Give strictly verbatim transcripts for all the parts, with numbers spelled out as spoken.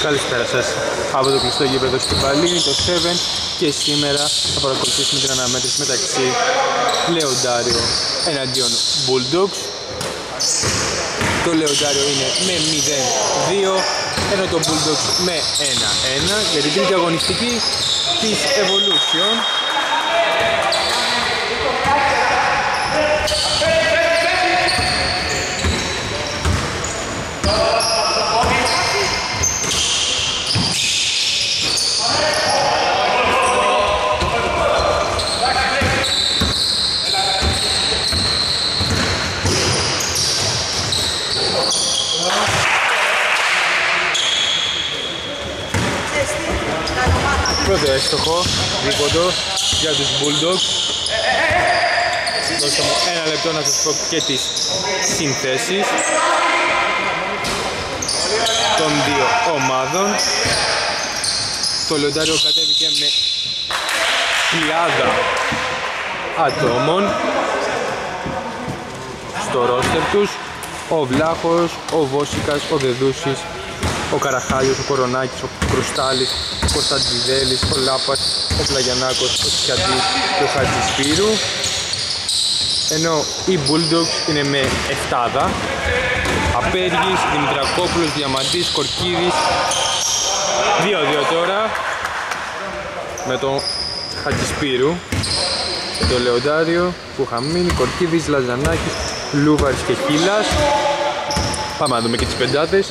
Καλησπέρα σας από το κλειστό γήπεδο στην Παλίνη, το επτά, και σήμερα θα παρακολουθήσουμε την αναμέτρηση μεταξύ Λεοντάριο εναντίον Bulldogs. Το Λεοντάριο είναι με μηδέν δύο, ενώ το Bulldogs με ένα ένα για την τρίτη αγωνιστική της Evolution. Πρώτο έστοχο, δίποντο για τους Bulldogs. Δώστε μου ένα λεπτό να σας πω και τις συνθέσεις των δύο ομάδων. Το Λεοντάριο κατέβηκε με πλειάδα ατόμων στο ρόστερ τους. Ο Βλάχος, ο Βόσικας, ο Δεδούσης, ο Καραχάλιος, ο Κορονάκης, ο Κρουστάλης, ο Κωνσταντιδέλης, ο Λάπας, ο Πλαγιανάκος, ο Τσιατής και ο Χατζησπύρου. Ενώ οι Bulldogs είναι με εφτάδα. Απέργης, Δημητρακόπουλος, Διαμαντής, Κορκίδης. δύο δύο τώρα με τον Χατζησπύρου και το Λεοντάριο που είχα μείνει. Κορκίδης, Λαζανάκης, Λούβαρης και Χίλας. Πάμε να δούμε και τις πεντάδες.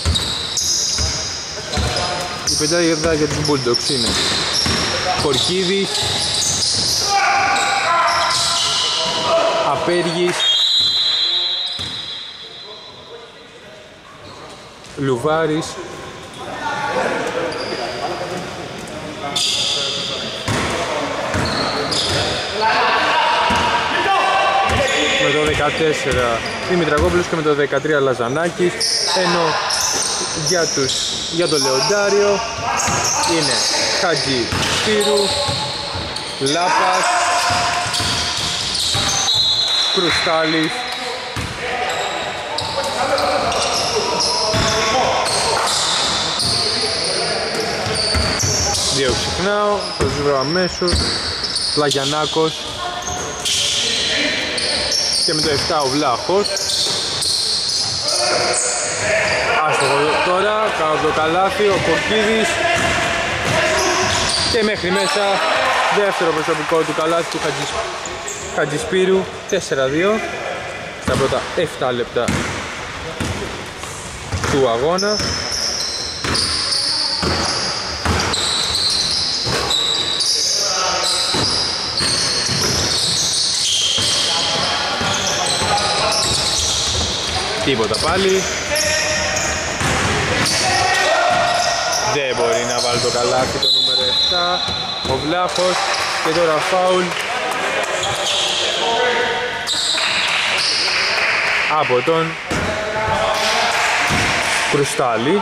Η πεντάδα για τους Bulldogs είναι Κορκίδης, Απέργης, Λουβάρης, με το δεκατέσσερα Δημητρακόπουλος και με το δεκατρία Λαζανάκης, ενώ για, τους, για το Λεοντάριο είναι Χατζησπύρου, Λάπας, Κρουστάλης, δύο ξεχνάω, το ζούρο αμέσως, Πλαγιανάκος και με το επτά ο Βλάχος. Άστοχο τώρα, κάνω το καλάθι, ο Κορκίδης και μέχρι μέσα δεύτερο προσωπικό του καλάθι του Χατζης... Χατζησπύρου, τέσσερα δύο στα πρώτα επτά λεπτά του αγώνα. Τίποτα πάλι. Δεν μπορεί να βάλει το καλάθι το νούμερο επτά ο Βλάχος και τώρα φάουλ από τον Κρουστάλη.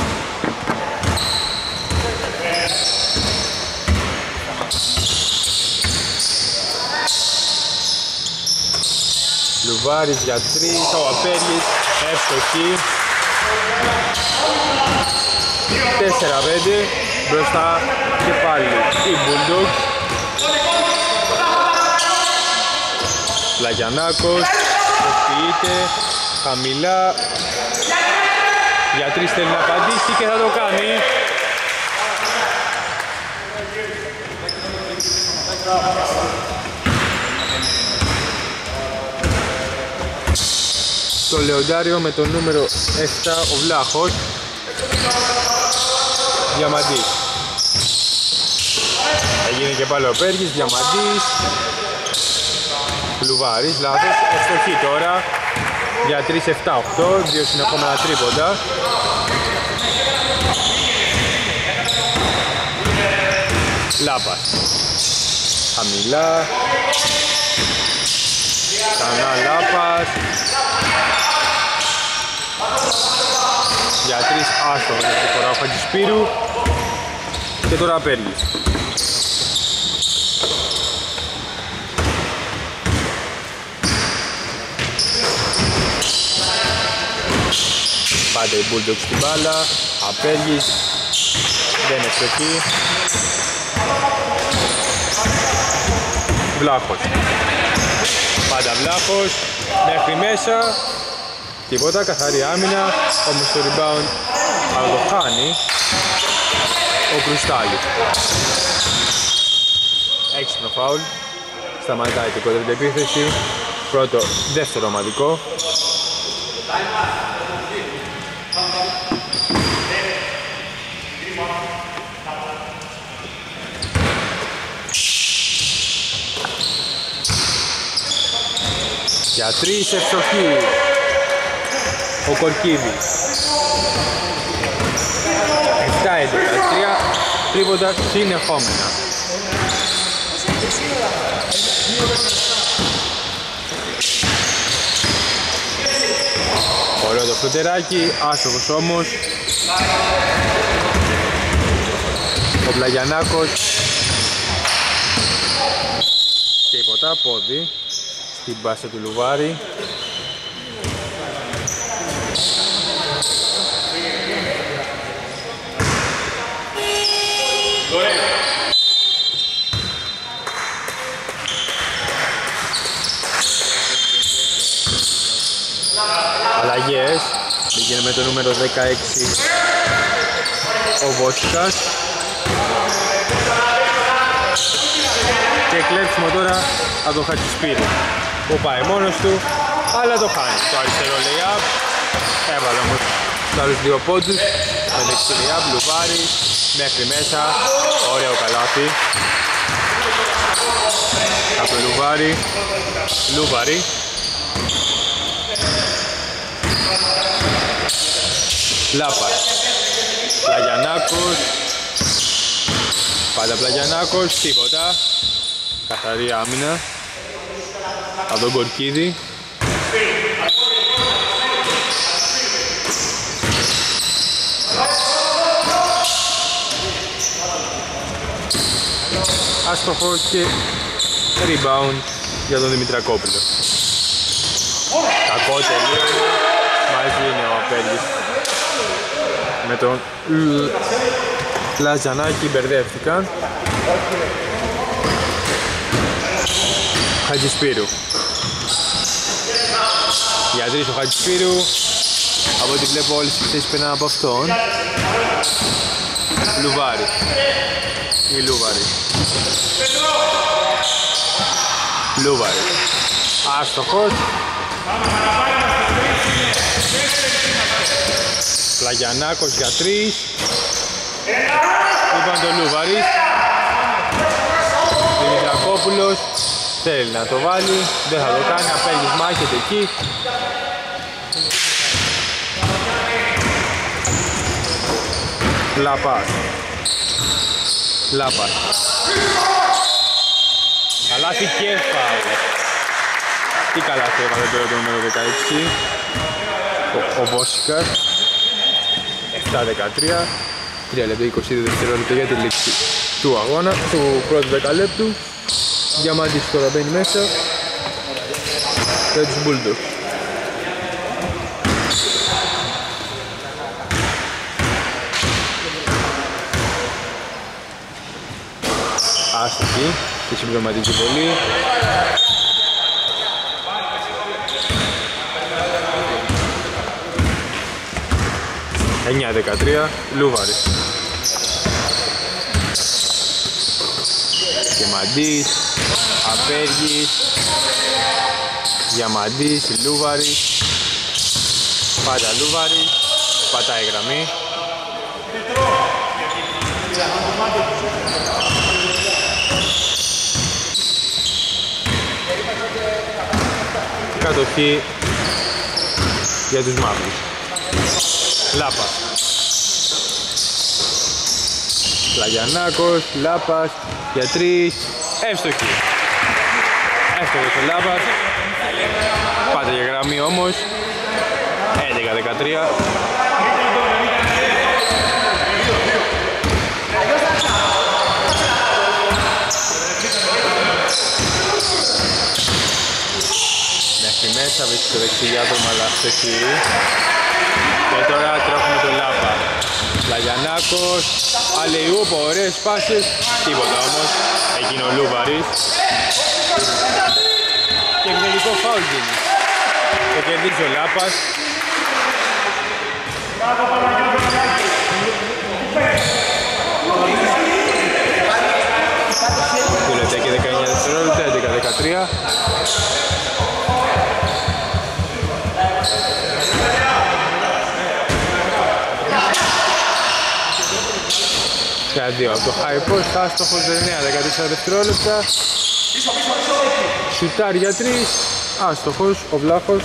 Λουβάρης για τρεις, ο Απέργης εύστοχη. τέσσερα πέντε μπροστά και πάλι οι Bulldogs. Πλαγιανάκος προσποιείται χαμηλά, για τρεις θέλει να απαντήσει και θα το κάνει. Το Λεοντάριο με το νούμερο επτά ο Βλάχος. Διαμαντής. Έγινε και πάλι ο Πέργης, Διαμαντής. Λουβάρης, λάθος, ευστοχή τώρα. Για τρία επτά οκτώ, δύο συνεχόμενα τρίποντα. Λάπας. Χαμηλά. Ξανά Λάπας. Για τρεις άστοχος αυτή φορά ο Χατζησπύρου. Και τώρα Απέργης. Πάντα οι Bulldogs στην μπάλα. Απέργης. Δεν είναι ευστοχή. Βλάχος. Πάντα Βλάχος. Μέχρι μέσα. Τίποτα, καθαρή άμυνα. Όμως το rebound αλλά το χάνει ο Κρουστάλης. Έξυπνο φάουλ. Σταματάει την κοντρική επίθεση. Πρώτο, δεύτερο ομαδικό. Για τρεις ευστοχή ο Κορκίδης. επτά έντεκα, τρία τρίποντα συνεχόμενα. Ωραίο το φλωτεράκι, άστοχος όμως. Ο Πλαγιανάκος. Τίποτα, πόδι στην μπάσα του Λουβάρη. Αλλαγές. Πήγαινε με το νούμερο δεκαέξι ο Βότσικας. Και κλέψιμο τώρα από τον Χατζησπύρη που πάει μόνος του, αλλά το χάνει. Το αριστερό lay-up. Έβαλε όμως τους άλλους δύο πόντους. Με δεξί lay-up, Λουβάρη μέχρι μέσα. Ωραίο καλάθι από το Λουβάρη. Λουβάρη. Λάπας. Πλαγιανάκος. Πάντα Πλαγιανάκος, τίποτα. Καθαρή άμυνα από τον Κορκίδη. Άστοχος και rebound για τον Δημητρακόπουλο. Κακό τελείωμα. Μαζί είναι ο Απέργης με τον Λαζανάκη, μπερδεύτηκαν. Χατζησπύρου. Για τρεις ο Χατζησπύρου. Από ό,τι βλέπω όλες οι πιθέσεις περνάνε από αυτόν. Λουβάρη. Ή Λούβαρη. Λούβαρη. Άστοχος. Πλαγιανάκος για τρεις. Είπαν το Λούβαρης. Δημητρακόπουλος θέλει να το βάλει, δεν θα το κάνει, Απέργης μάχεται εκεί. Λαπάς. Λάπας. Καλάθι και φάουλ. Τι καλάθι έβαλε τώρα το νούμερο δεκαέξι. Ο, ο Βόσικας. επτά δεκατρία. τρία λεπτά είκοσι δευτερόλεπτα για τη λήξη του αγώνα, του πρώτου δεκαλέπτου. Διαμάντης τώρα μπαίνει μέσα για τους Bulldogs. Άστοχη και συμπληρωματική βολή. εννιά δεκατρία, Λούβαρη. Διαμαντής, Απέργης, Διαμαντής, Λούβαρης. Πάντα Λούβαρης, πατάει η γραμμή. Κατοχή για τους μαύρους. Λάπας. Πλαγιανάκος, Λάπας, για τρεις, εύστοχη. Εύστοχος ο Λάπας. Πάτε για γραμμή όμως. έντεκα δεκατρία. Μέχρι μέσα βρίσκει το δεξί διάδρομα, αλλά αστοχή. Και τώρα τρέχουμε τον Λάπα. Λαγιανάκος, αλεϊούπ, ωραίες πάσες, τίποτα όμως. Έγινε ο Λούβαρης. Και ευνοϊκό φάουλ γίνει. Το κερδίζει ο Λάπας. Δύο λεπτά και δεκαεννιά δευτερόλεπτα, έντεκα δεκατρία. Για δύο από το high post, άστοχος εννέα δεκατέσσερα δευτερόλεπτα. Σουτάρ για τρεις, άστοχος ο Βλάχος.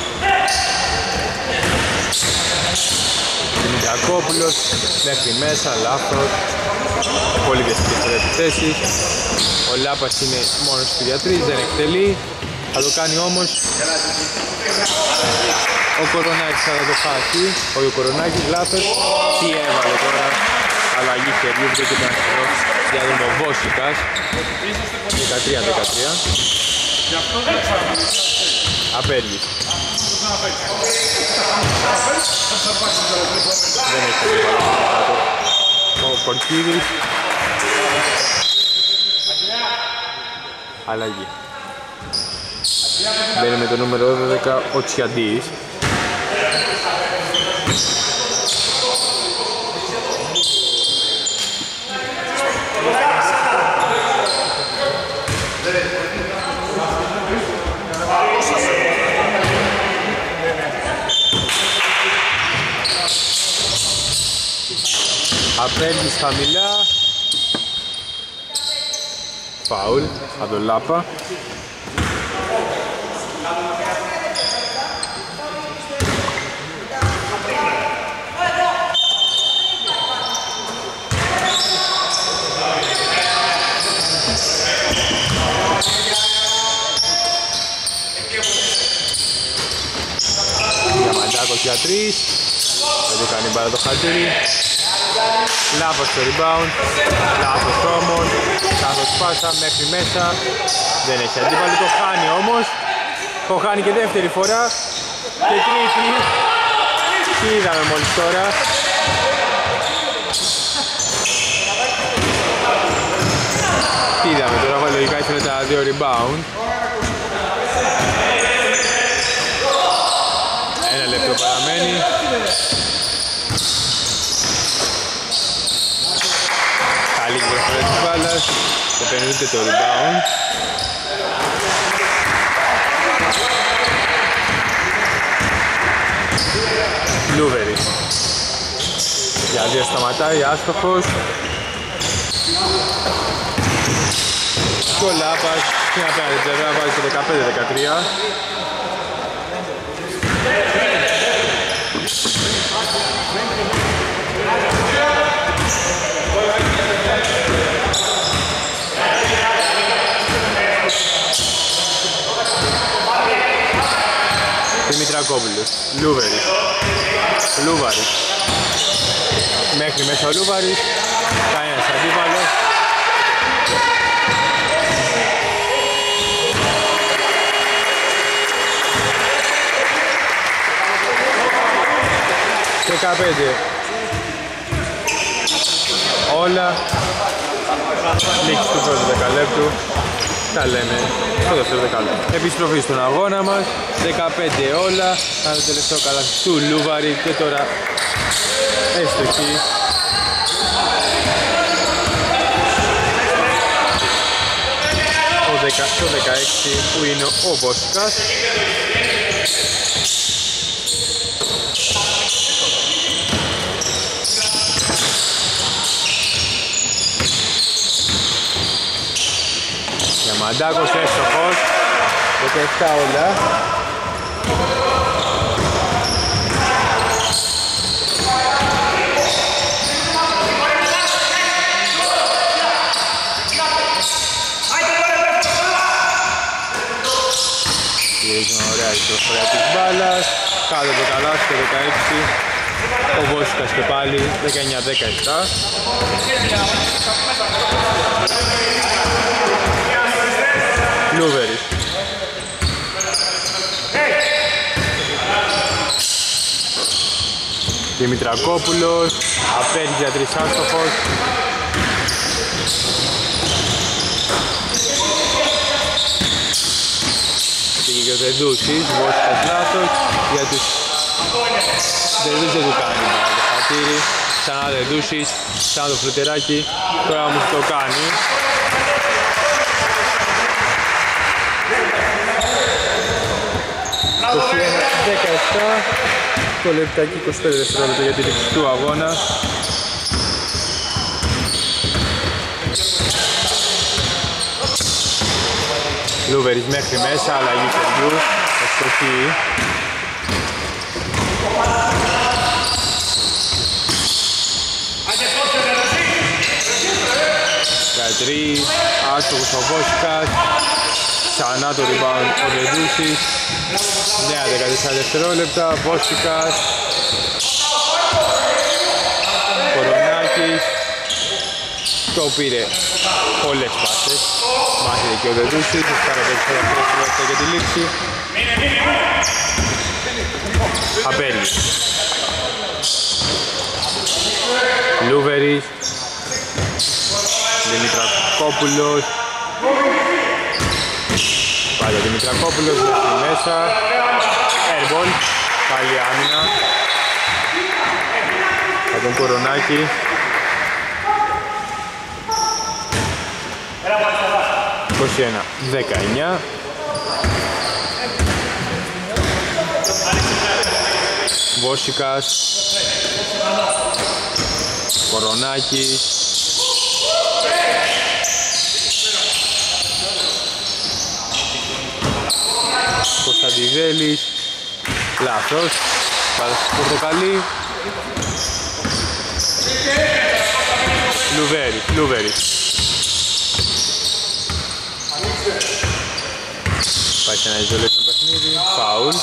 Δημητρακόπουλος μέχρι μέσα, λάθος. Πολύ διασκευές επιθέσεις. Ο Λάπας είναι μόνος του για τρεις, δεν εκτελεί. Θα το κάνει όμως ο Κορονάκης, θα το χάσει. Ο Κορονάκης, λάθος. Τι έβαλε τώρα. Αλλαγή χεριού, δεν και τον αστρό για τον Βόσικας. δεκατρία δεκατρία. Απέργης. Δεν έχει το ο Κορκίδης. Αλλαγή. Μπαίνει με το νούμερο δώδεκα ο Τσιαντής. Απέργης χαμηλά. Φάουλ από τον Λάπα. Διαμαντάκος για τρεις. Δεν το κάνει μπάλα το χατήρι. Λάπος στο rebound. Λάθος όμως. Λάθος πάσα μέχρι μέσα. Δεν έχει αντίπαλο, το χάνει όμως. Το χάνει και δεύτερη φορά. Και τρίτη. Τι είδαμε μόλις τώρα. Τι είδαμε τώρα, λογικά ήθελε τα δύο rebound. Ένα λεπτό παραμένει. Καλή προσφορά της μπάλας. Και παίρνει το rebound. Λούβερης. Για δύο σταματάει, άστοχος. Και ο Λάπας στην απέναντι πλευρά βάζει το δεκαπέντε δεκατρία. Δημητρακόπουλος, Λούβερης, Λούβαρης. Μέχρι μέσα ο Λούβαρης, κανένας αντίπαλος. δεκαπέντε. Όλα. Λήξη του πρώτου δεκαλέπτου. Τα λέμε στο δεύτερο δεκάλεπτο. Επιστροφή στον αγώνα μας. δεκαπέντε όλα. Κάνα το τελευταίο καλάθι του Λούβαρη. Και τώρα έστοχη. Το δεκαέξι που είναι ο Βόσικας. Διαμαντάκος έστοχος. δεκαεπτά όλα. Γυρίζουμε ωραία η προφορά της μπάλας. Κάτω το καλάθι το δεκαέξι. Ο Βόσικας και πάλι δεκαεννιά δεκαεπτά. Λούβερης. Δημητρακόπουλος, απέριξε για τρεις άστοχος. Πήγε και ο Δεδούσης, Βόσικας λάθος, για τους Δεδούσης δεν του κάνει το χατήρι. Ξανά Δεδούσης, ξανά το φλουτεράκι, τώρα όμως το κάνει. είκοσι ένα δεκαεπτά, το λεπτάκι είκοσι πέντε δευτερόλεπτα για τη λήξη του αγώνα. Λούβερης μέχρι μέσα, αλλαγή χεριού, ευστοχή. δεκατρία, άστοχος ο Βόσικας, ξανά το rebound ο Δεδούσης. Νέα δεκατέσσερα δευτερόλεπτα, Βόσικας, Κορονάκης, το πήρε πολλές πάσες, μάχεται και ο Δεδούσης, πάρα περισσότερα δευτερόλεπτα για τη λήξη. Απέλη. Λούβερης, Δημητρακόπουλος, πάλι ο Δημητρακόπουλος μέχρι μέσα, airball, πάλι άμυνα από τον Κορονάκη. είκοσι ένα δεκαεννιά. Βόσικας, Κορονάκης, Κωνσταντιδέλης, λάθος, πάλι Πορτοκαλί. Λουβέρης, Λουβέρης. Πάει σε ένα isolation παιχνίδι, φάουλ.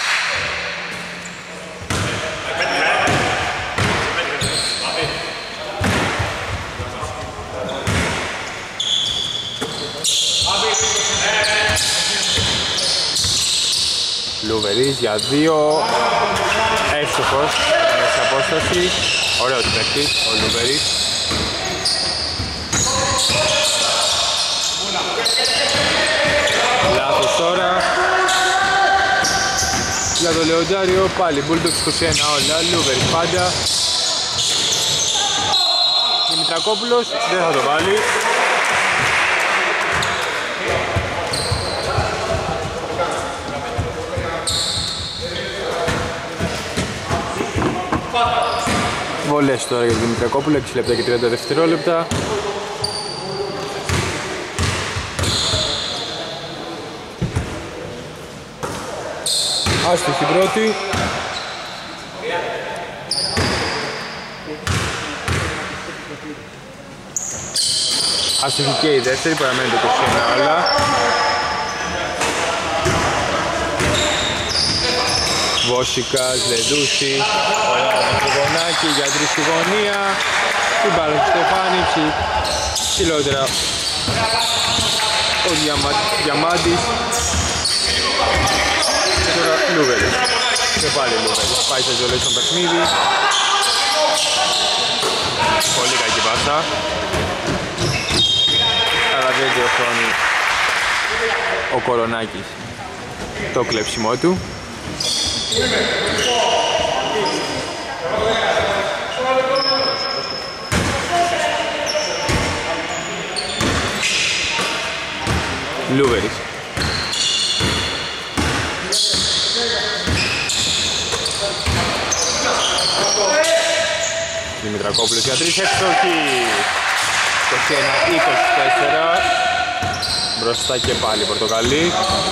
Λουβερής για δύο, εύστοχος, μέσα απόσταση, ωραίο του παίκτης, ο Λουβερής. Λάθος τώρα, για το Λεοντάριο, πάλι Bulldogs είκοσι ένα όλα, Λουβερής πάντα. Δημητρακόπουλος, δεν θα το βάλει. Βολές τώρα για τον Δημητρακόπουλο, έξι λεπτά και τριάντα δευτερόλεπτα. Άστοχη πρώτη. Άστοχη και η δεύτερη, παραμένει το είκοσι ένα όλα. Βόσικας, Δεδούσης, ωραία το γονάκι για τρεις στη γωνία. Την μπάλα του Στεφάνη, ψηλότερα ο Διαμα... Διαμάντης. Και τώρα Λούβερης. Και πάλι Λούβερης. Πάει σε ζωλές στο παιχνίδι. Πολύ κακή πάσα. Αλλά δεν διορθώνει ο Κορονάκης το κλέψιμό του. Λούβερης. Δημητρακόπουλος για τρεις, εύστοχη. είκοσι ένα είκοσι τέσσερα. Μπροστά και πάλι Πορτοκαλί.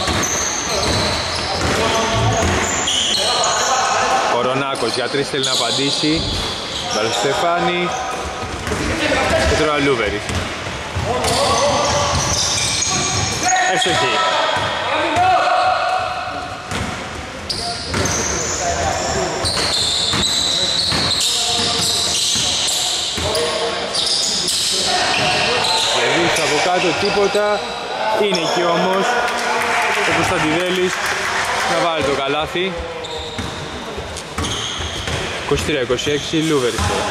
Κορονάκος για τρεις θέλει να απαντήσει. Μπάλα στο Στεφάνη. Και τώρα Λούβερης. Εύστοχη. Λεβίς από κάτω, τίποτα. Είναι εκεί όμως ο Κωνσταντιδέλης να βάλει το καλάθι. είκοσι τρία είκοσι έξι, Λούβερης τώρα.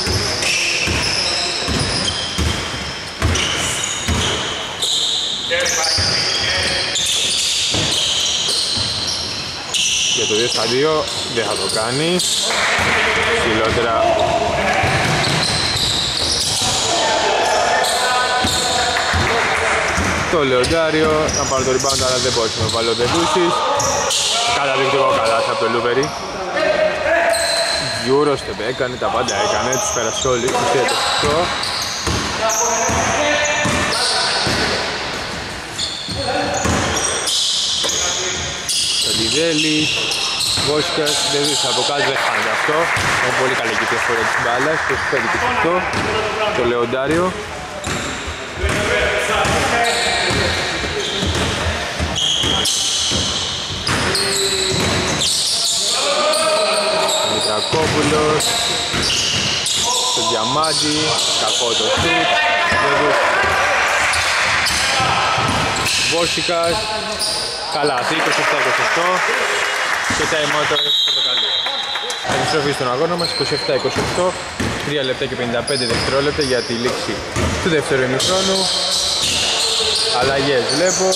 Για το δύο στα δύο δεν θα το κάνει. Ψηλότερα. Το Λεοντάριο να πάρει το rebound, αλλά δεν μπορούσε να βάλει ο Δεδούσης. Καταδεικτικό καλάθι από το Λούβερη. Eurostep έκανε, τα πάντα έκανε, τους πέρασε όλοι. είκοσι τρία είκοσι οκτώ. Σαντιδέλης, Βόσικας, Δεδούσης από κάτω, δεν χάνεται αυτό. Είναι πολύ καλή και διαφορά της μπάλας, είκοσι πέντε είκοσι οκτώ. Το Λεοντάριο. Μητρακόπουλος, το Διαμάντι, κακό το σουτ, Βόσικας, καλάθι, είκοσι επτά είκοσι οκτώ και time out το πορτοκαλί. Επιστροφή στον αγώνα μας, είκοσι επτά είκοσι οκτώ, τρία λεπτά και πενήντα πέντε δευτερόλεπτα για τη λήξη του δεύτερου ημιχρόνου. Αλλαγές βλέπω,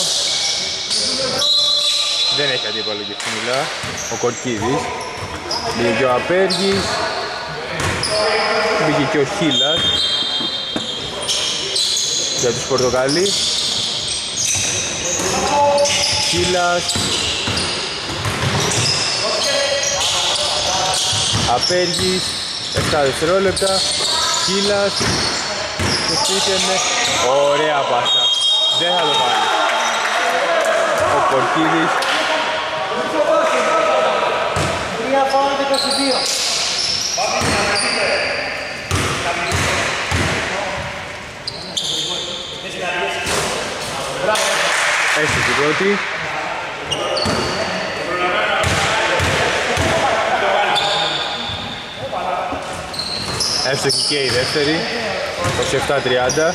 δεν έχει αντίπαλο και φινίλα ο Κορκίδης. Μπήκε και ο Απέργης, μπήκε και ο Χίλας για τους Πορτοκαλί. Χίλας, Απέργης, επτά δευτερόλεπτα. Χίλας, το στήκαινε, ωραία πάσα, δεν θα το πάρει ο Κορκίδης. Έστω την πρώτη. Εύστοχη και η δεύτερη. είκοσι επτά τριάντα.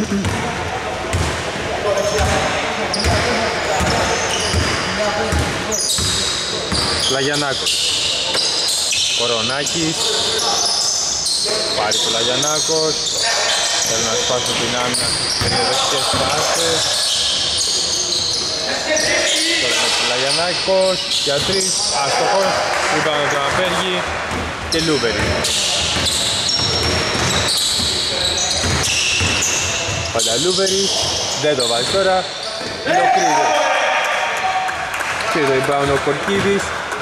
Λαγιανάκος, Κορονάκης, πάρει το Λαγιανάκος, θέλουν να σπάσουν την άμυνα, περιοδευτικές πάσες. Τώρα με το Λαγιανάκος, για τρεις, άστοχος, είπαμε τον Απέργη και Λούβερη. Πάντα Λούβερη, δεν το βάζει τώρα, είναι ο Κρίδος. Και το rebound ο Κορκίδης.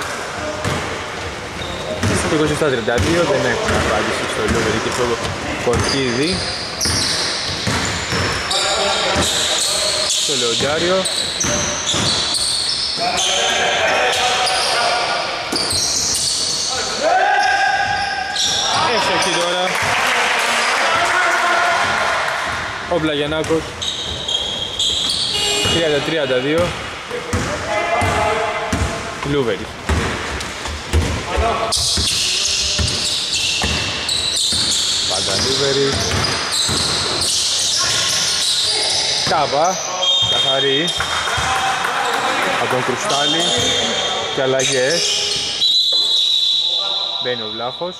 Στο είκοσι επτά τριάντα δύο δεν έχουν απάντηση στο Λούβερη και στο Κορκίδη. Στο Λεοντάριο. Εύστοχη τώρα ο Βλαγιανάκος. τριάντα τριάντα δύο. Λούβερη. Πάντα Λούβερη. Κάβα, καθαρή από τον Κρουστάλη και αλλαγές. Μπαίνει ο Βλάχος.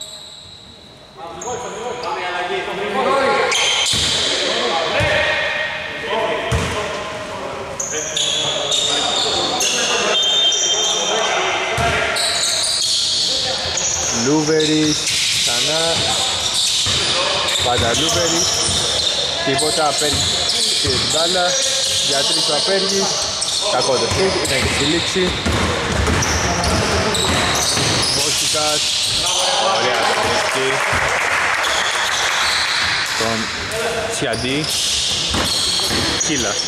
Λούβερης, ξανά, πάντα Λούβερης, τίποτα, Απέργης και την μπάλα, για τρεις ο Απέργης, κακό το σουτ, ήταν και στη λήξη. Βόσικας, ωραία τεχνική, τον Σιαντή, Χίλας.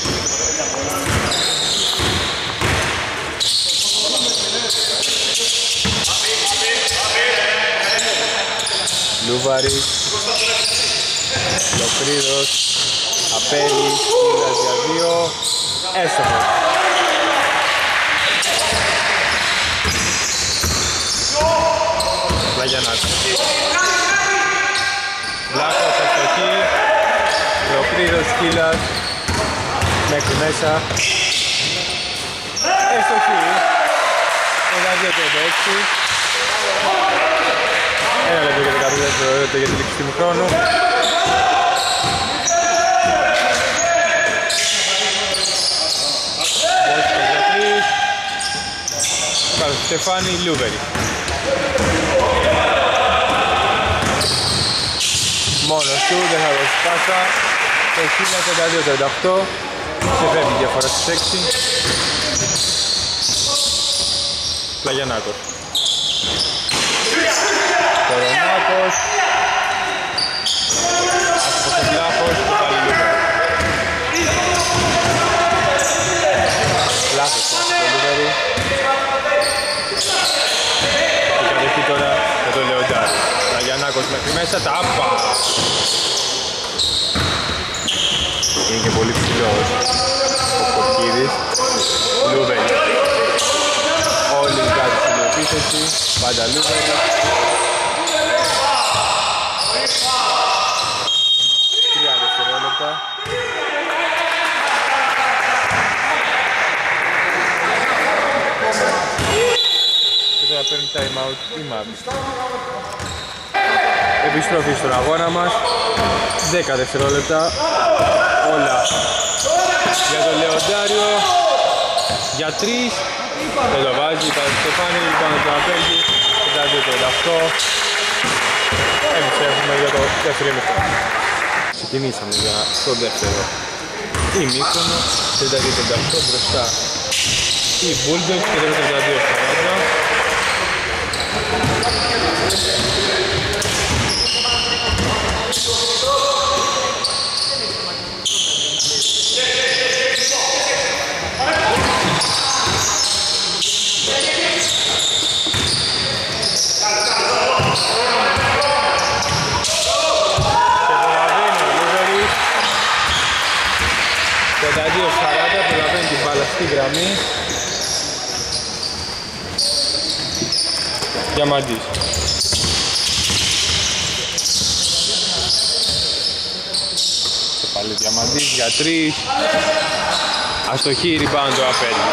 Λούβαρης, Λοκρίδος, Απέργης, Χίλας για δύο, έσωμος. Βλαγιανάκος. Βλάχος, αστοχή, Λοκρίδος, Χίλας, μέχρι μέσα. Αστοχή, ένα δύο τριάντα έξι. Ένα λεπτό και δεκατρία δευτερόλεπτα για τη λήξη του χρόνου. Στεφάνι Λούβερη. Μόνος του, δεν θα δώσει πάσα. Το χίλια τριάντα δύο τριάντα οκτώ. Σε φεύγει η διαφορά στις έξι. Πλαγιανάκος. Κορονάκος. Άσχος ο Βλάχος και πάλι Λούβερη. Λάθος, άσχος ο Λούβερη. Η κατοχή τώρα με τον Λεοντάρη. Πλαγιανάκος μέχρι μέσα, τα άπα. Είναι και πολύ ψηλός ο Κορκίδης. Λούβερη. Όλοι κάτω στην επίθεση. Πάντα Λούβερη. Τρία δευτερόλεπτα. Και τώρα παίρνει time out η Μαύρης. Επιστροφή στον αγώνα μας. δέκα δευτερόλεπτα. Όλα για τον Λεοντάριο. Για τρεις. Δεν το βάζει, πάει στο Στεφάνι, πάνω το απέργει. τριάντα δύο τριάντα οκτώ. Επιστρέφουμε για το δεύτερο ημίχρονο. Ξεκινήσαμε για το δεύτερο ημίχρονο. τριάντα δύο τριάντα οκτώ μπροστά οι Bulldogs και τώρα τριάντα δύο σαράντα. τριάντα δύο σαράντα, προλαβαίνει την μπάλα στη γραμμή. Διαμαντής. Και πάλι Διαμαντής για τρεις. Αστοχή, rebound το απέργει.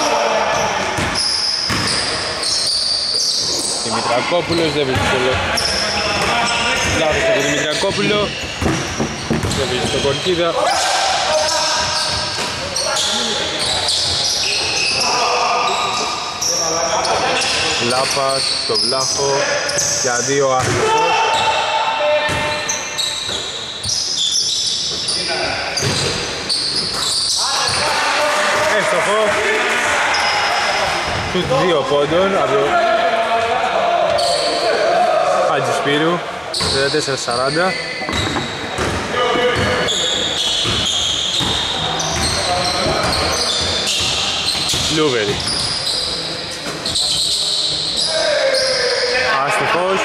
Δημητρακόπουλος δεν βρίσκει το λόγο. Λάθος από τον Δημητρακόπουλο. Δεν βρίσκει το Κορκίδα. Λάπας, στο Βλάχο, για δύο άστοχος. Έστοχο. Σουτ δύο πόντων από το Χατζησπύρου, τριάντα τέσσερα σαράντα. Λούβερη. Άστοχος.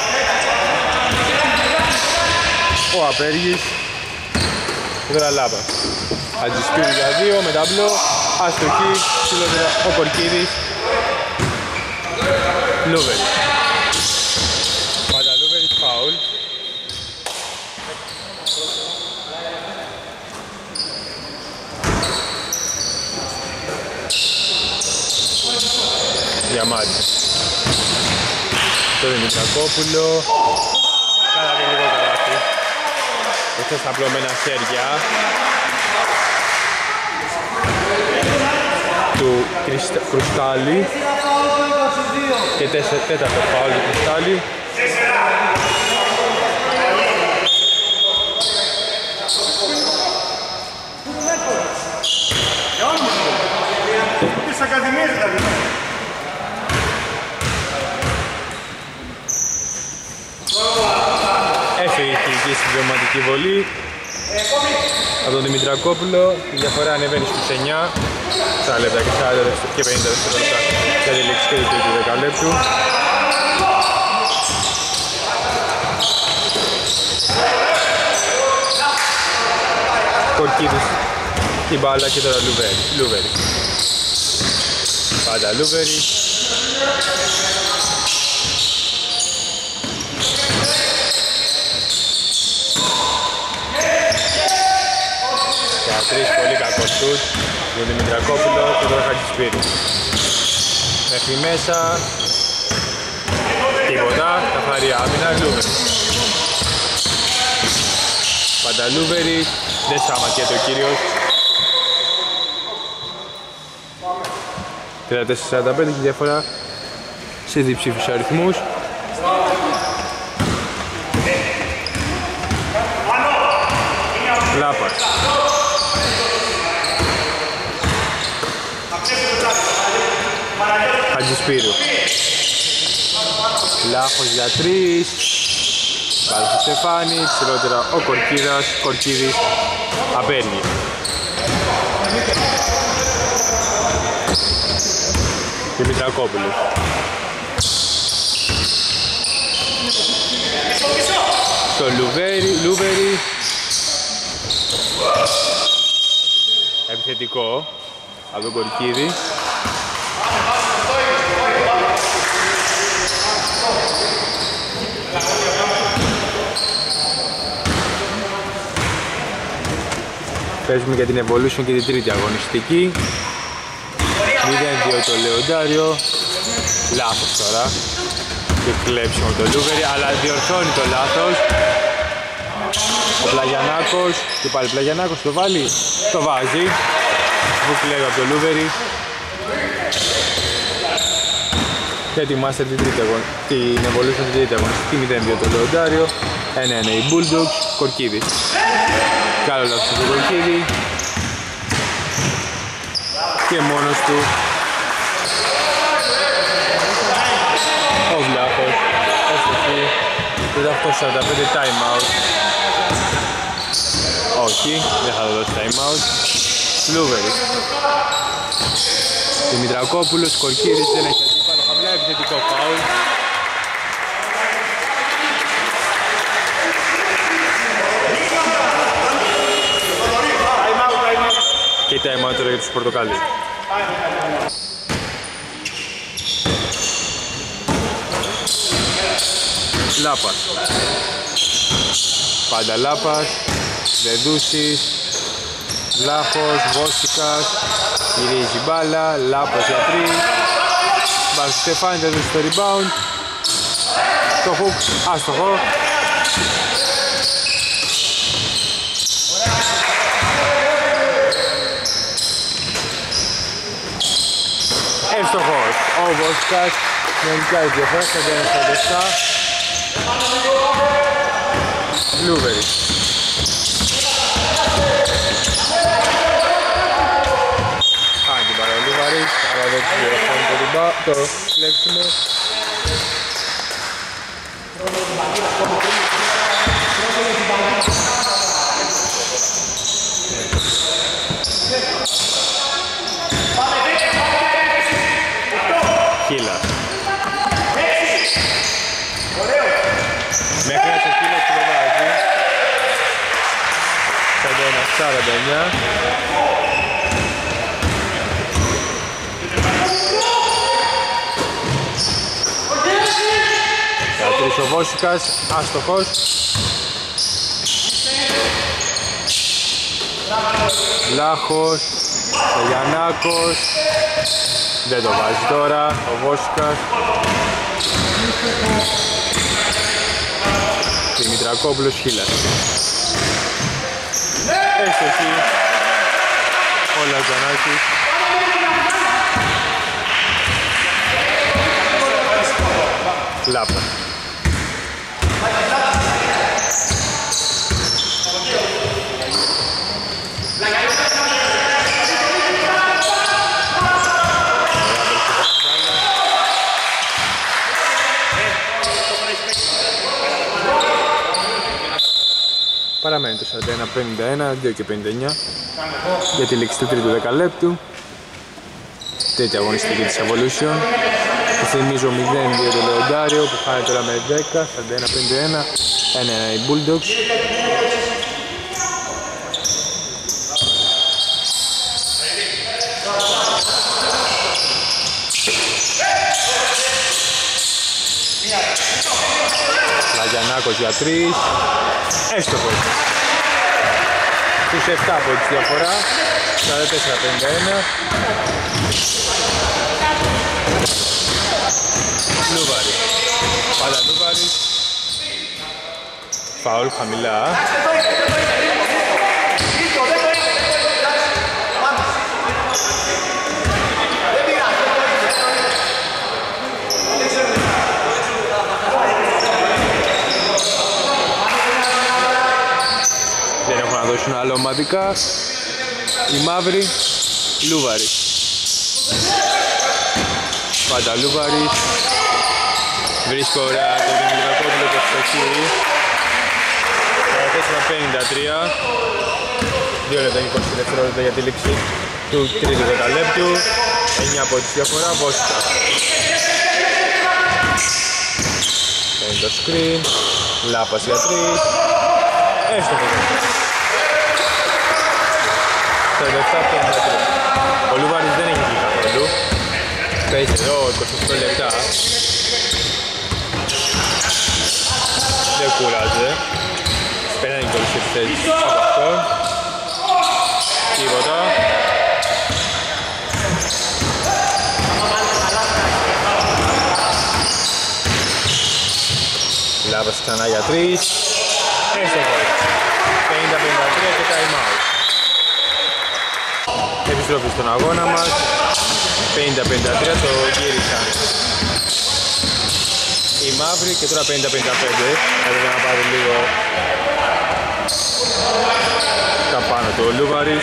Ο Απέργης. Και τώρα Λάπας. Χατζησπύρου για δύο με ταμπλό. Αστοχή. Ψηλότερα ο Κορκίδης. Λούβερη. Πάντα Λούβερη, φάουλ. Διαμάτη. Το Δημητρακόπουλο. Κάνα και λίγο καλάθι. Εκτός τα απλωμένα χέρια του Κρουστάλη. Και τέταρτο φάουλ του Κρουστάλη. Τις ακαδημίες δηλαδή. Έφυγε η χιλική συμπληρωματική βολή από τον Δημητρακόπουλο. Η διαφορά ανεβαίνει στους εννιά. σαράντα λεπτά και σαράντα και πενήντα δευτερόλεπτα για τη λήξη και του τρίτου δεκαλέπτου. Κορκίδης την μπάλα και τώρα Λούβερη. Λούβερη. Πάντα Λούβερη. Τρεις πολύ κακό σουτ για τον Δημητρακόπουλο και τον Χατζησπύρη. Μέχρι μέσα Τίποτα, καθαρή άμυνα, Λούβερη. Πανταλούβερη, δεν σταματιέται ο κύριος. τριάντα τέσσερα σαράντα πέντε και διαφορά σε διψήφιους αριθμούς. Λάπας. Χατζησπύρου. Λάχος για τρεις. Πάλι στο Στεφάνι, ψηλότερα ο Κορκίδας, Κορκίδης απέρνει. Δημητρακόπουλος. Στο Λουβέρι, Λούβερι. Επιθετικό από τον Κορκίδη. Παίζουμε για την Evolution και την τρίτη αγωνιστική. μηδέν δύο το Λεοντάριο. Λάθος τώρα. Και κλέψιμο το Λούβερι, αλλά διορθώνει το λάθος. Ο Πλαγιανάκος, και πάλι Πλαγιανάκος το βάλει, το βάζει. Βουκλέγω από το Λούβερι. Και ετοιμάστε την τρίτη αγωνιστική, την Evolution την τρίτη αγωνιστική. μηδέν δύο το Λεοντάριο. ένα ένα η Bulldogs, Κορκίδης. Καλό λάθος του Κορκίδη. Και μόνος του ο Βλάχος. Εύστοχη. τετρακόσια σαράντα πέντε time out. Όχι, δεν θα το δώσει time out. Λούβερη. Δημητρακόπουλος, Κορκίδης δεν έχει αντίπαλο. Χαμηλά επιθετικό φάουλ. Και time out τώρα για τους Πορτοκαλί. Λάπας. Πάντα Λάπας. Δεδούσης. Βλάχος, Βόσικας. Γυρίζει μπάλα. Λάπας για τρεις. Μπάλα στο Στεφάνι, Δεδούσης στο rebound. Το hook, άστοχο. Εύστοχος ο Βόσικας. Μενικά η διαφορά στα σαράντα επτά. Λούβερη. Κάνει την παρά ο Λούβαρης, αλλά δεν του διορθώνει το κλέψιμο. Χίλας. Μέχρι να το Χίλας του το βάζει. σαράντα ένα σαράντα εννιά. Κατρής ο Βόσικας, άστοχος. Λάχος, ο Γιαννάκος. Δεν το βάζει τώρα, ο Βόσικας. Δημητρακόπουλος, Χίλας. Έστοχη. Ο Λαζανάκης. Λάπα. Παραμένει το σαράντα ένα πενήντα ένα, δύο και πενήντα εννιά για τη λήξη του τρίτου δεκαλέπτου. Τρίτη αγωνιστική της Evolution. Θυμίζω μηδέν δύο το Λεοντάριο που χάνει τώρα με δέκα, σαράντα ένα πενήντα ένα, ένα ένα οι Bulldogs. Λαγιαννάκος για τρεις, έστοχος. Στους επτά από τη διαφορά, σαράντα τέσσερα πενήντα ένα. Λούβαρης. Πάντα Λούβαρης. Φαουλ χαμηλά. Δεν έχουν να δώσουν άλλο ομαδικά. Η μαύρη, Λούβαρης. Πάντα Λούβαρης. Βρίσκω ωραία το Δημητρακόπουλο και φτωχή. σαράντα τέσσερα πενήντα τρία. δύο λεπτά και είκοσι δευτερόλεπτα για τη λήξη του τρίτου δεκαλέπτου. εννιά από τη διαφορά, Βόσικα. Παίρνει το screen. Λάπας για τρεις. Έστοχος. σαράντα επτά πενήντα τρία. Ο Λούβαρης δεν έχει βγει καθόλου. Παίζει εδώ είκοσι οκτώ λεπτά. Δεν κουράζει. Περνάει και όλες τις θέσεις από αυτόν. Τίποτα. Λάβας ξανά για τρεις. Έστοχος. πενήντα πενήντα τρία και time out. Επιστροφή στον αγώνα μας. πενήντα πενήντα τρία το γύρισαν η μαύρη και τώρα πενήντα πενήντα πέντε. Έπρεπε να πάρει λίγο τα πάνω του ο Λούβαρης.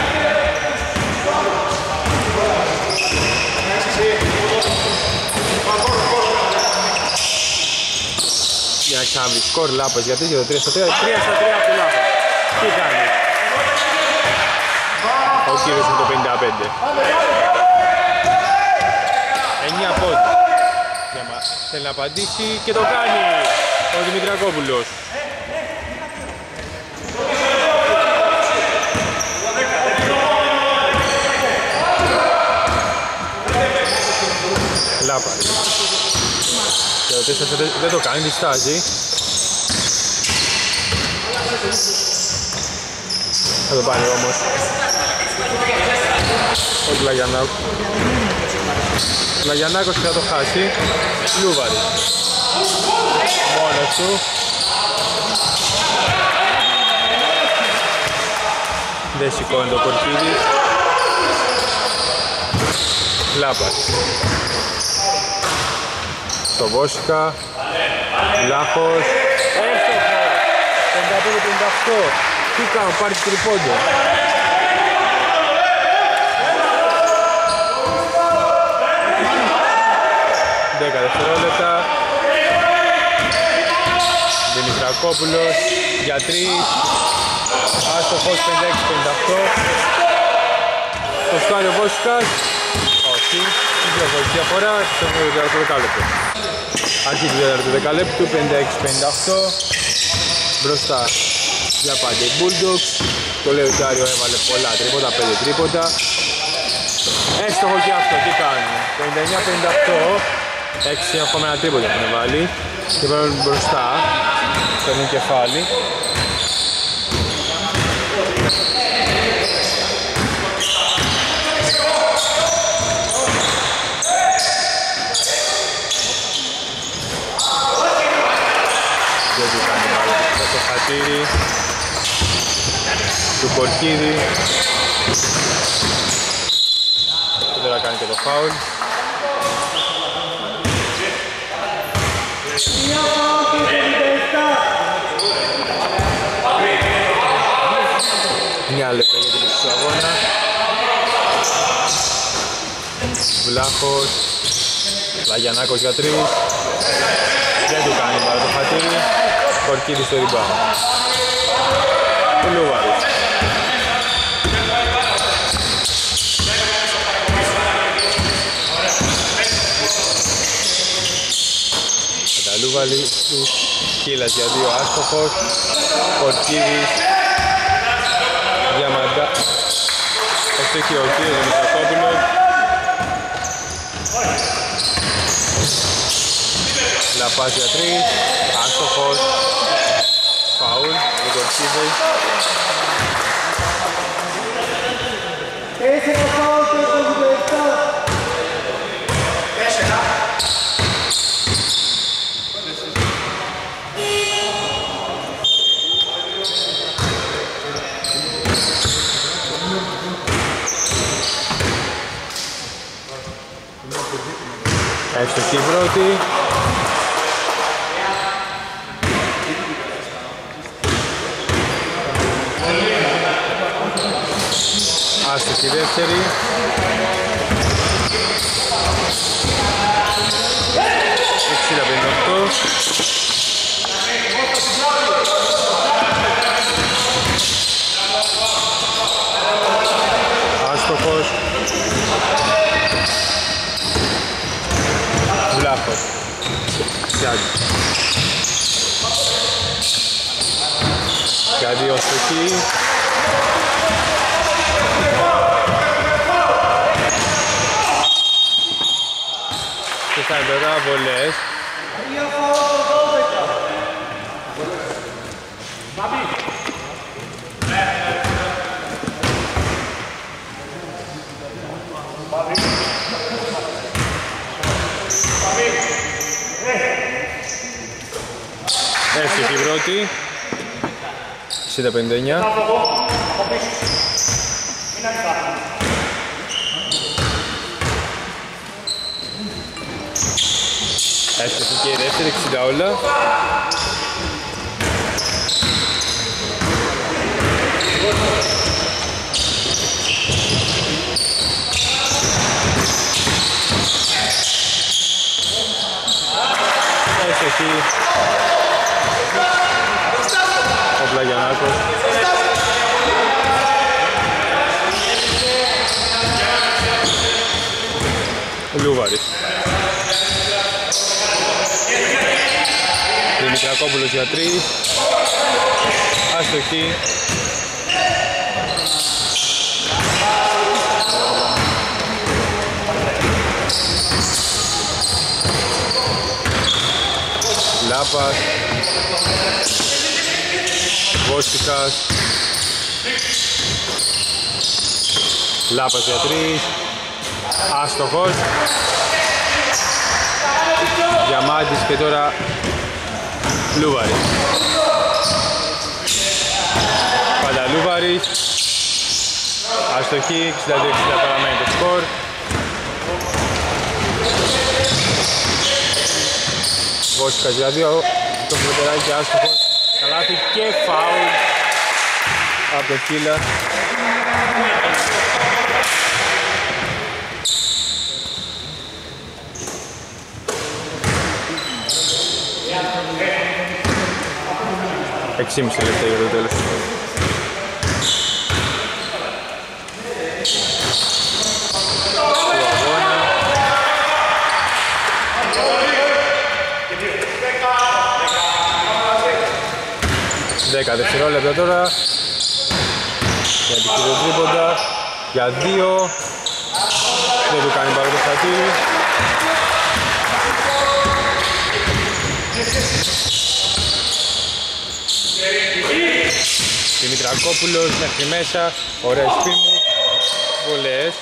Για να ξαναβρει σκορ, Λάπας γιατί για το τρία στα τρία. τρία στα τρία από Λάπα. Τι κάνει ο κύριος με το πενήντα πέντε. εννιά πόντι. Θέλει να απαντήσει και το κάνει ο Δημητρακόπουλος. Λάπα. Και ο τέσσερα δεν το κάνει, διστάζει. Θα το πάρει όμως ο Πλαγιανάκος. Πλαγιανάκος και θα το χάσει. Λούβαρη. Μόνος του. Δεν σηκώνει το Κορκίδης. Λάπας. Στο Βόσικα. Λάχος. Εύστοχο. πενήντα πέντε πενήντα οκτώ. Τι κάνω, πάρει τριπόντο. δέκα δευτερόλεπτα. Δημητρακόπουλος για τρεις. Άστοχος πενήντα έξι πενήντα οκτώ. Το σκάρει ο Βόσικας. Όχι. Διαφορά στο τέταρτο δεκάλεπτο. Αρχή του τέταρτου δεκαλέπτου. πενήντα έξι πενήντα οκτώ. Μπροστά για πάντα οι Bulldogs. Το Λεωτάριο έβαλε πολλά τρίποτα, πέντε τρίποτα. Έστοχο και αυτό, τι κάνει. πενήντα εννιά πενήντα οκτώ. έξι ακόμα ένα τρίποτα που είναι βάλει. Και παίρνουν μπροστά. Παίρνουν κεφάλι. Και τι κάνει πάλι το χατήρι του Κορκίδη. Και τώρα κάνει και το φάουλ. Μια λεπτά για την λήξη του αγώνα. Βλάχος. Πλαγιανάκος για τρεις. Δεν του κάνει πάρα το χατήρι. Κορκίδη στο rebound. Ο Λούβαρης. Καταλούβαλη του Χίλας για δύο, άστοχος. Κορκίδης. Διαμαντά. Ευτυχεί ο κύριος Δημητρακόπουλος. Λαπάς για τρεις. Άστοχος. Φαουλ. Ο Κορκίδης. Εύστοχη πρώτη. Άστοχη δεύτερη. εξήντα πενήντα οκτώ. Άστοχος. Βλάχος. Σιάντι. Σιάντι ωστοχή. Και θα είναι τώρα βολές. Εύστοχη η πρώτη. εξήντα πενήντα εννιά. Εύστοχη και η δεύτερη, εξήντα όλα. Εύστοχη ο Πλαγιανάκος. Λούβαρης. Δημητρακόπουλος για τρεις. Αστοχή. Λάπας. Βόστικας. Λάπας για τρεις. Άστοχος. Διαμάντης και τώρα Λούβαρης. Πάντα Λούβαρης. Αστοχή, εξήντα δύο εξήντα παραμένει το σκορ. Βόστικας για δύο, το φλωτεράκι άστοχος. Καλάθι και φάουλ από το Χίλα. έξι και μισό λεπτά για το τέλος. δέκα δευτερόλεπτα τώρα. Για επικοινωνία τρίποντα. Για δύο. Δεν του κάνει παρόλο χατήρι. Δημητρακόπουλος μέχρι μέσα, ωραία σπίμου, βολές.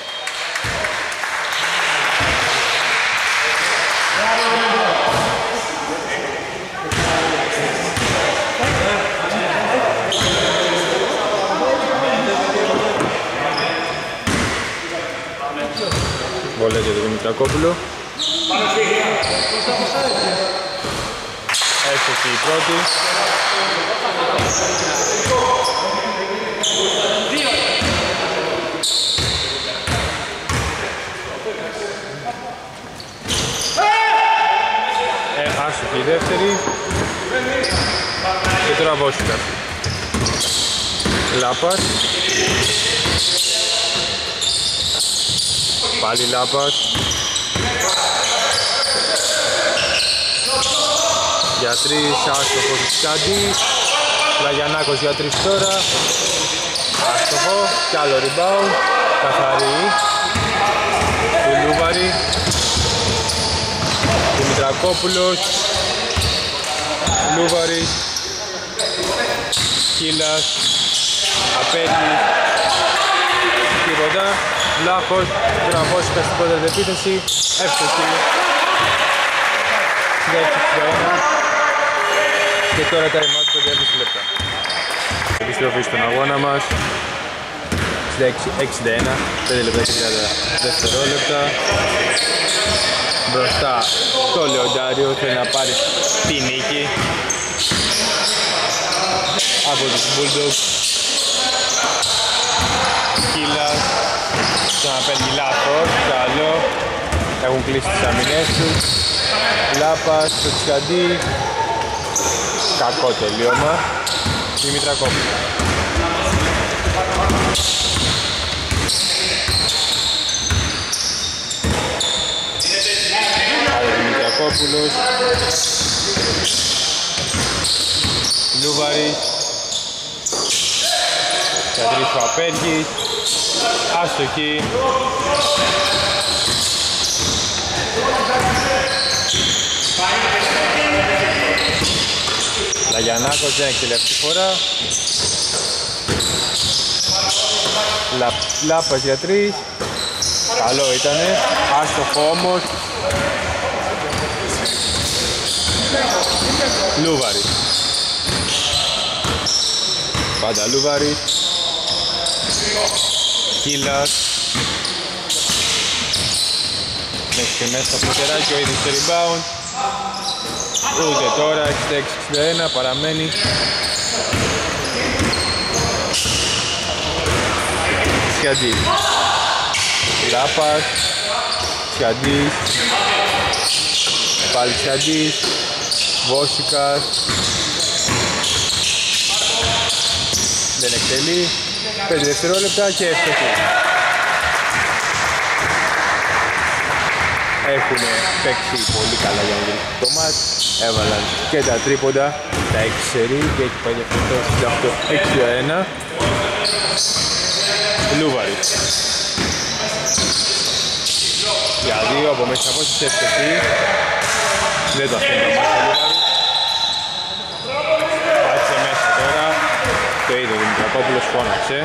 Βολές για τον Δημητρακόπουλο. Εύστοχη η πρώτη. Ε, άστοχη η δεύτερη. Και τώρα Βόσικας. Λάπας. Πάλι Λάπας. Για τρεις, άστοχος Τσάντι. Πλαγιανάκος για τρεις τώρα. Άστοχο, κι άλλο rebound. Καθαρή. Του Λούβαρη. Δημητρακόπουλος. Λούβαρης. Χίλας. Απέλη. Τίποτα. Βλάχος. Τώρα Βόσικας στην πρώτη επίθεση. Εύστοχη. Και τώρα τα ημάτια πέντε λεπτά. Επιστροφή στον αγώνα μας. εξήντα έξι εξήντα ένα, πέντε λεπτά και τριάντα δευτερόλεπτα. Μπροστά το Λεοντάριο θέλει να πάρει τη νίκη από τους Bulldogs. Κίλας ξαναπαίρνει λάθος, καλό. Έχουν κλείσει τις αμυνές τους. Λάπας, το Τσιαντή. Κακό τελείωμα. Δημητρακόπουλος. Άρα Δημητρακόπουλος. Λούβαρης. Για τρεις ο Απέργης. Άστοχη. Λαγιανάκος δεν έχει τελευταία φορά. Λα, Λάπας για τρεις. Καλό ήτανε. Άστοχο όμως. Λούβαρης. Πάντα Λούβαρης. Κίλας. Μέχρι μέσα από το τεράκι ο ίδιος το rebound. Ούτε τώρα, εξήντα έξι εξήντα ένα, παραμένει. Τσιαντής. Λάπας. Τσιαντής. Πάλι Τσιαντής. Βόσικας. Δεν εκτελεί. πέντε δευτερόλεπτα και εύστοχη. Έχουν παίξει πολύ καλά για να γίνει το μάτς. Έβαλαν και τα τρίποντα, τα έξι σερί και έχει πάει αυτό το εξήντα οκτώ εξήντα ένα. Λούβαρης. Για δύο από μέσα από τις εύστοχη. Δεν το αφήνει το μάτς ο Λούβαρης. Πάτησε μέσα τώρα. Το είδε ο Δημητρακόπουλος, φώναξε.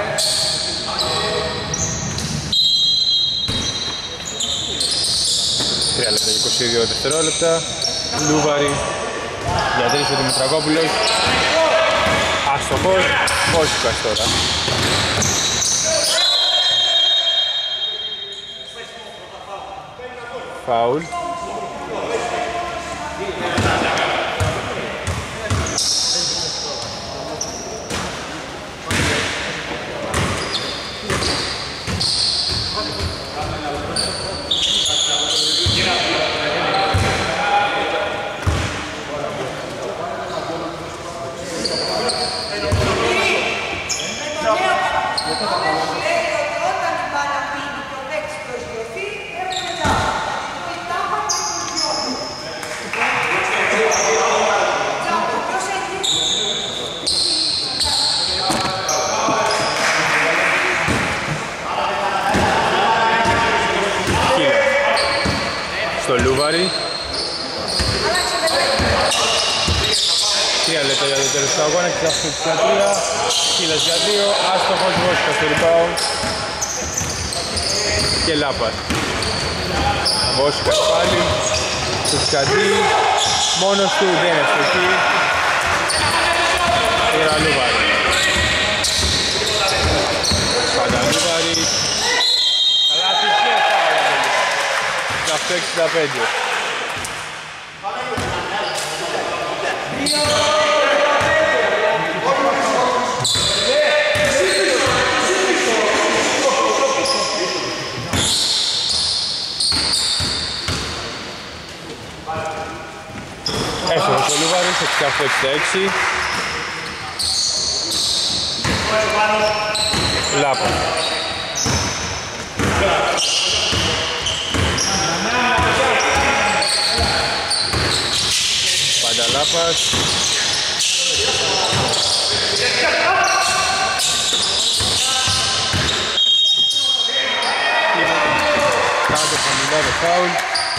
τρία λεπτά και είκοσι δύο δευτερόλεπτα. Λούβαρη για τρεις ο Δημητρακόπουλος. Άστοχος. Βόσικας τώρα. Φάουλ. τρία λεπτά για το τέλος του αγώνα, εξήντα οκτώ εξήντα τρία. Κίλας για δύο, άστοχος, Βόσικας στο rebound. Και Λάπας. Βόσικας πάλι, στο Τσιαντή, μόνος του, δεν είναι ευτυχή. Τώρα Λούβαρη. Πάντα Λούβαρη. Καλάθι και φάουλ. εξήντα οκτώ εξήντα πέντε. Έσοδος ο Λούβαρης, εξήντα οκτώ εξήντα έξι. Λάπα. Πάντα Λάπας. Κάτω χαμηλά το φάουλ.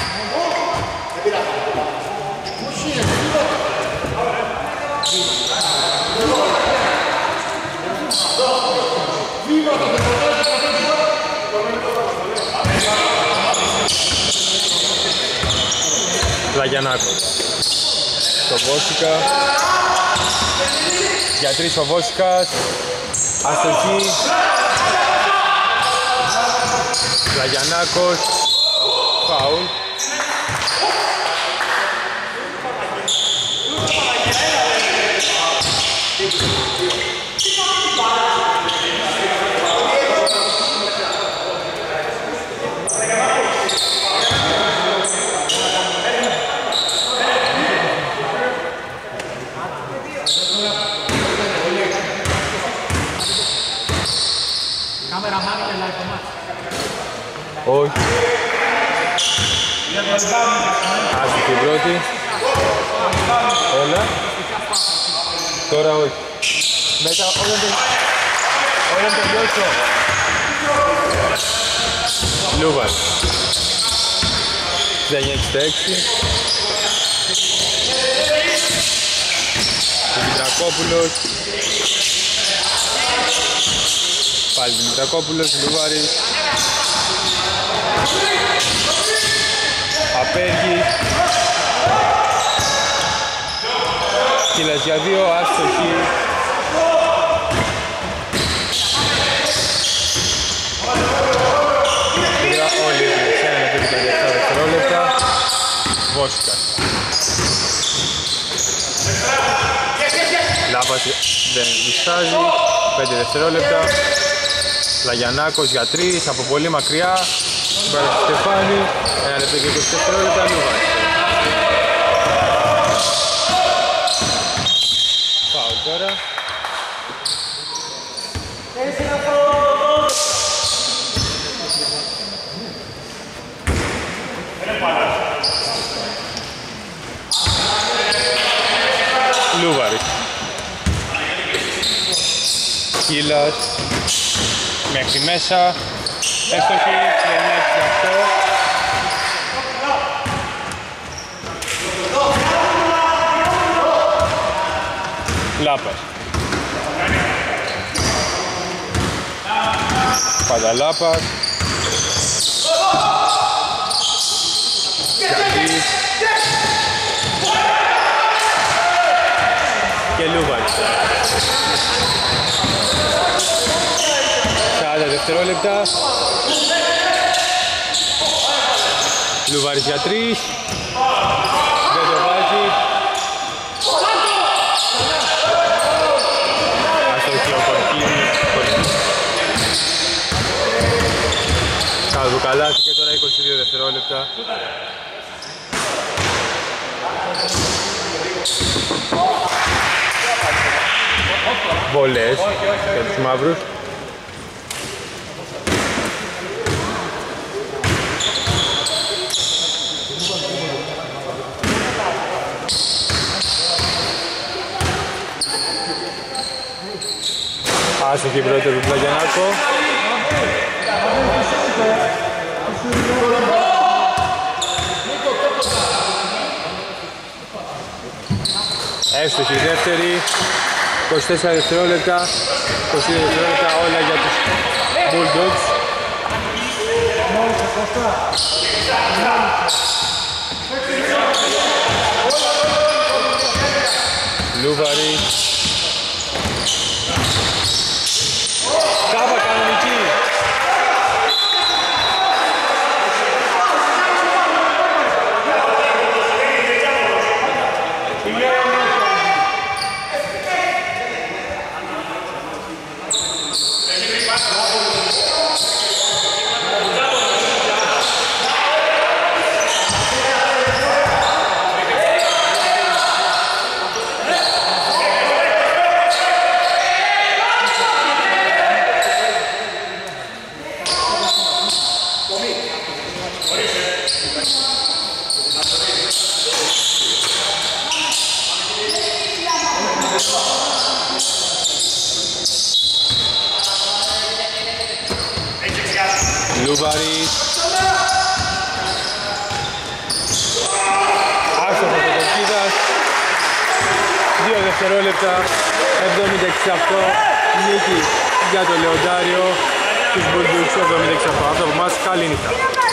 Λαγιανάκος. Το Βόσικα. Για τρεις ο Βόσικας. Αστοχή. Λαγιαννάκος, φάουλ. Όχι. Άστηκε η πρώτη. Έλα. Τώρα όχι. Μετά όταν τελειώσω. Λούβας. δεκαεννιά εξήντα έξι. Δημητρακόπουλος. Πάλι Δημητρακόπουλος, Λούβαρης. Απέργης. Κύλας για δύο, άστοχη. Πήρα όλοι οι ένα λεπτό και πενήντα επτά δευτερόλεπτα. Βόσικας. Λάπας δεν διστάζει. πέντε δευτερόλεπτα. Λαγιαννάκος για τρεις από πολύ μακριά. Μπάλα στο Στεφάνι. ένα λεπτό και είκοσι δευτερόλεπτα. Λούβας. Φάουλ τώρα. Λούβαρης. Κύλας μέχρι μέσα. Εύστοχη, δεκαεννιά εξήντα οκτώ. Λάπας. Πανταλάπας. Γιάννης. Και Λούβαρης. σαράντα δευτερόλεπτα. Λούβαρης για τρεις. Δεν το βάζει. Αστοχή ο Κορκίνης. Κάτω καλάθι και τώρα είκοσι δύο δευτερόλεπτα. Βολές για τους μαύρους. Άστοχη η πρώτη του Πλαγιαννάκο. Εύστοχη η δεύτερη. είκοσι τέσσερα δευτερόλεπτα. είκοσι δύο δευτερόλεπτα όλα για τους Bulldogs. Λούβαρη. Κάπα κανονική. Λούβαρης. Άστοχος ο Κοκκίδας. Δύο δευτερόλεπτα. εβδομήντα εξήντα οκτώ. Νίκη για το Λεοντάριο. Τους Bulldogs εβδομήντα εξήντα οκτώ. Αυτό από εμάς. Καλή νύχτα.